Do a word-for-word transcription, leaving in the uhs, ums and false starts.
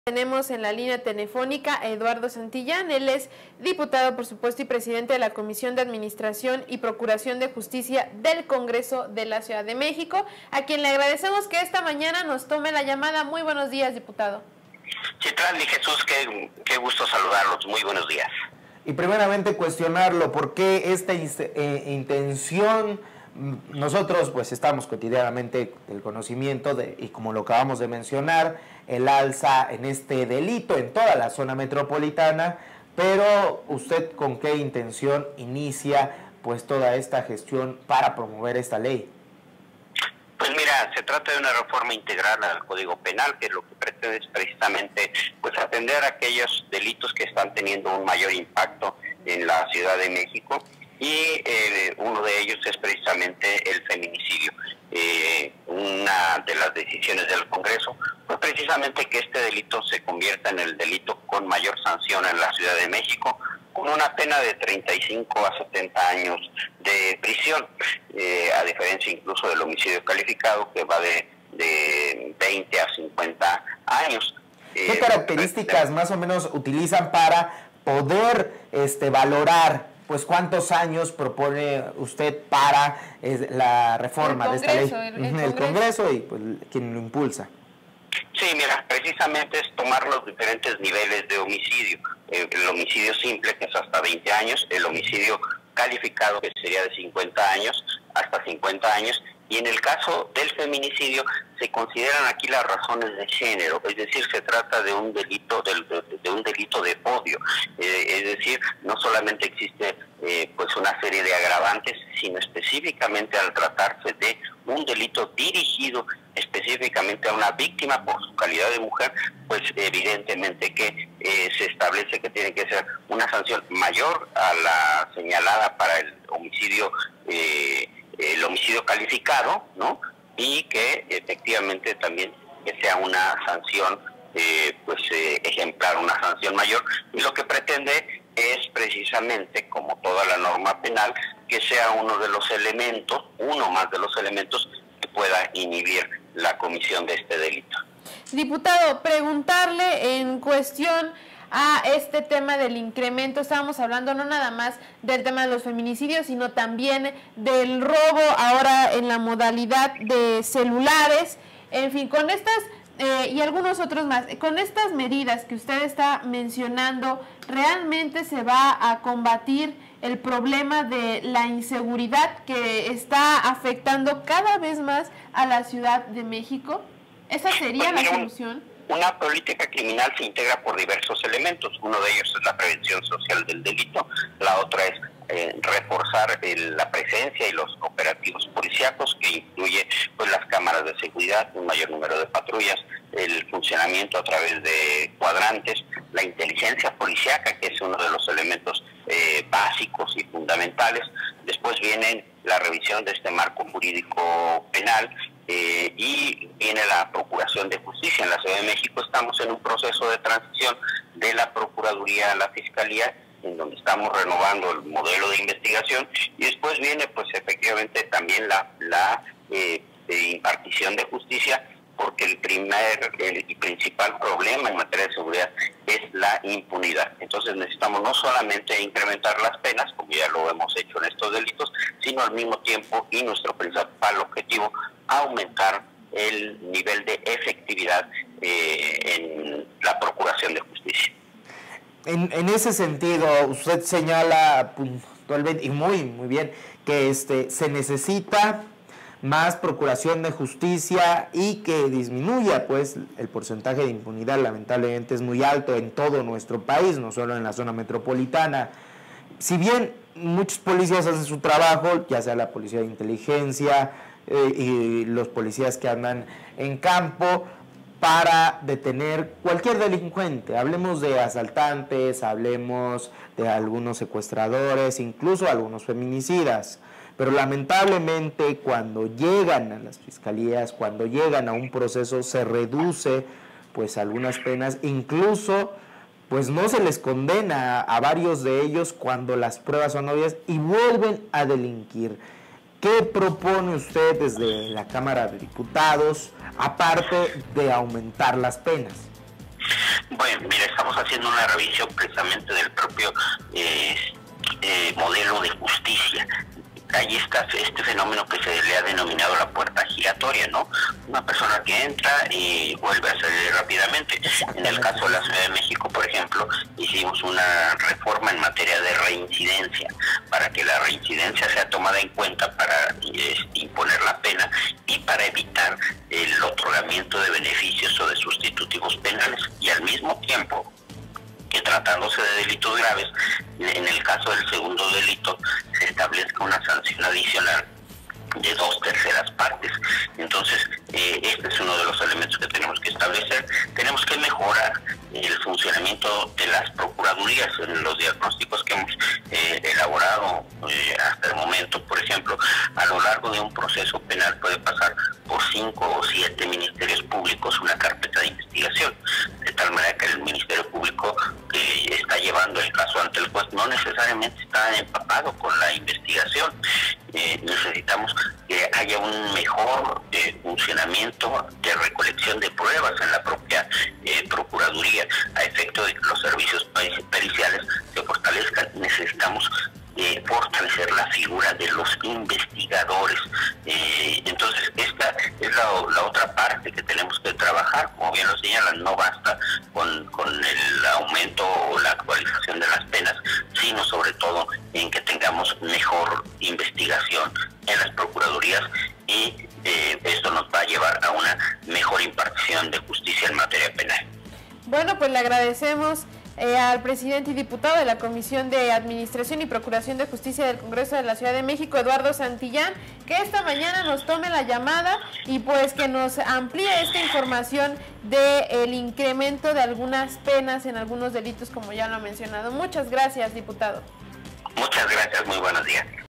Tenemos en la línea telefónica a Eduardo Santillán. Él es diputado, por supuesto, y presidente de la Comisión de Administración y Procuración de Justicia del Congreso de la Ciudad de México, a quien le agradecemos que esta mañana nos tome la llamada. Muy buenos días, diputado. Citlali, Jesús, qué, qué gusto saludarlos. Muy buenos días. Y primeramente cuestionarlo, ¿por qué esta eh, intención? Nosotros pues estamos cotidianamente el conocimiento de, y como lo acabamos de mencionar, el alza en este delito en toda la zona metropolitana, pero ¿usted con qué intención inicia pues toda esta gestión para promover esta ley? Pues mira, se trata de una reforma integral al Código Penal, que lo que pretende es precisamente pues atender a aquellos delitos que están teniendo un mayor impacto en la Ciudad de México. Y eh, uno de ellos es precisamente el feminicidio. Eh, una de las decisiones del Congreso fue precisamente que este delito se convierta en el delito con mayor sanción en la Ciudad de México, con una pena de treinta y cinco a setenta años de prisión, eh, a diferencia incluso del homicidio calificado, que va de, de veinte a cincuenta años. ¿Qué eh, características eh, más o menos utilizan para poder este, valorar pues cuántos años propone usted para eh, la reforma de esta ley? El, el, el Congreso y pues quien lo impulsa. Sí, mira, precisamente es tomar los diferentes niveles de homicidio. Eh, el homicidio simple, que es hasta veinte años, el homicidio calificado, que sería de cincuenta años, hasta cincuenta años, y en el caso del feminicidio se consideran aquí las razones de género, es decir, se trata de un delito de, de, de un delito de odio, eh, es decir, no solamente existe eh, pues una serie de agravantes, sino específicamente al tratarse de un delito dirigido específicamente a una víctima por su calidad de mujer, pues evidentemente que eh, se establece que tiene que ser una sanción mayor a la señalada para el homicidio eh, el homicidio calificado, ¿no? Y que efectivamente también que sea una sanción eh, pues eh, ejemplar, una sanción mayor, y lo que pretende es precisamente, como toda la norma penal, que sea uno de los elementos, uno más de los elementos que pueda inhibir la comisión de este delito. Diputado, preguntarle en cuestión a este tema del incremento. Estábamos hablando no nada más del tema de los feminicidios, sino también del robo ahora en la modalidad de celulares. En fin, con estas eh, y algunos otros más, con estas medidas que usted está mencionando, ¿realmente se va a combatir el problema de la inseguridad que está afectando cada vez más a la Ciudad de México? ¿Esa sería la solución? Una política criminal se integra por diversos elementos. Uno de ellos es la prevención social del delito, la otra es eh, reforzar el, la presencia y los operativos policíacos, que incluye pues las cámaras de seguridad, un mayor número de patrullas, el funcionamiento a través de cuadrantes, la inteligencia policíaca, que es uno de los elementos eh, básicos y fundamentales. Después viene la revisión de este marco jurídico penal, Eh, y viene la Procuración de Justicia. En la Ciudad de México estamos en un proceso de transición de la Procuraduría a la Fiscalía, en donde estamos renovando el modelo de investigación, y después viene pues efectivamente también la, la eh, impartición de justicia, porque el primer el, y principal problema en materia de seguridad es la impunidad. Entonces necesitamos no solamente incrementar las penas, como ya lo hemos hecho en estos delitos, sino al mismo tiempo, y nuestro principal objetivo, aumentar el nivel de efectividad eh, en la procuración de justicia. En, en ese sentido, usted señala puntualmente, y muy, muy bien, que este, se necesita más procuración de justicia y que disminuya pues el porcentaje de impunidad. Lamentablemente es muy alto en todo nuestro país, no solo en la zona metropolitana. Si bien muchos policías hacen su trabajo, ya sea la policía de inteligencia eh, y los policías que andan en campo para detener cualquier delincuente, hablemos de asaltantes, hablemos de algunos secuestradores, incluso algunos feminicidas. Pero lamentablemente cuando llegan a las fiscalías, cuando llegan a un proceso, se reduce pues algunas penas, incluso pues no se les condena a, a varios de ellos cuando las pruebas son obvias y vuelven a delinquir. ¿Qué propone usted desde la Cámara de Diputados, aparte de aumentar las penas? Eh, mira, estamos haciendo una revisión precisamente del propio eh, eh, modelo de justicia. Ahí está este fenómeno que se le ha denominado la puerta giratoria, ¿no? Una persona que entra y vuelve a salir rápidamente. En el caso de la Ciudad de México, por ejemplo, hicimos una reforma en materia de reincidencia, para que la reincidencia sea tomada en cuenta para eh, imponer la pena y para evitar el otorgamiento de beneficios o de sustitutivos penales. Y al mismo tiempo, que tratándose de delitos graves, en el caso del segundo delito, se establezca una sanción adicional de dos terceras partes. Entonces, eh, este es uno de los elementos que tenemos que establecer. Tenemos que mejorar el funcionamiento de las procuradurías. En los diagnósticos que hemos eh, elaborado eh, hasta el momento, por ejemplo, a lo largo de un proceso penal puede pasar por cinco o siete ministerios públicos una carpeta de investigación, de tal manera que el Ministerio Público que está llevando el caso ante el juez no necesariamente está empapado con la investigación. Eh, necesitamos que haya un mejor eh, funcionamiento de recolección de pruebas en la propia eh, Procuraduría, a efecto de que los servicios periciales se fortalezcan. Necesitamos eh, fortalecer la figura de los investigadores. Eh, entonces, esta es la, la otra parte que tenemos que trabajar. Como bien lo señalan, no basta con, con el aumento o la actualización de las penas, sino sobre todo en que tengamos mejor investigación en las procuradurías y eh, esto nos va a llevar a una mejor impartición de justicia en materia penal. Bueno, pues le agradecemos eh, al presidente y diputado de la Comisión de Administración y Procuración de Justicia del Congreso de la Ciudad de México, Eduardo Santillán, que esta mañana nos tome la llamada y pues que nos amplíe esta información del incremento de algunas penas en algunos delitos, como ya lo ha mencionado. Muchas gracias, diputado. Muchas gracias, muy buenos días.